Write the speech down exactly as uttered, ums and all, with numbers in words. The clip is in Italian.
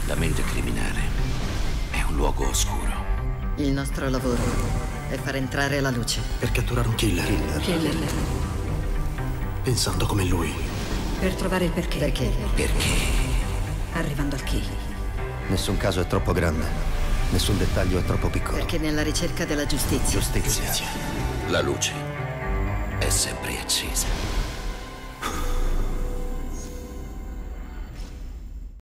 La mente criminale è un luogo oscuro. Il nostro lavoro è far entrare la luce. Per catturare un killer. Killer. Killer. Pensando come lui. Per trovare il perché. Perché? Perché? Arrivando al chi. Nessun caso è troppo grande. Nessun dettaglio è troppo piccolo. Perché nella ricerca della giustizia. Giustizia. La luce è sempre accesa.